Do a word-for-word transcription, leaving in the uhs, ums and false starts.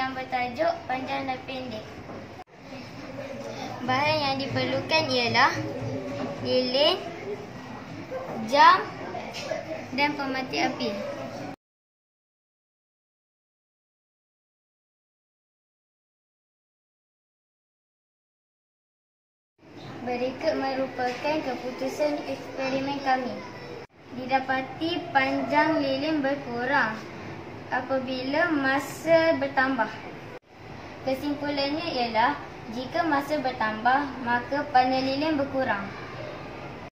yang bertajuk panjang dan pendek. Bahan yang diperlukan ialah lilin, jam dan pemati api. Berikut merupakan keputusan eksperimen kami. Didapati panjang lilin berkurang apabila masa bertambah. Kesimpulannya ialah jika masa bertambah, maka panjang lilin berkurang.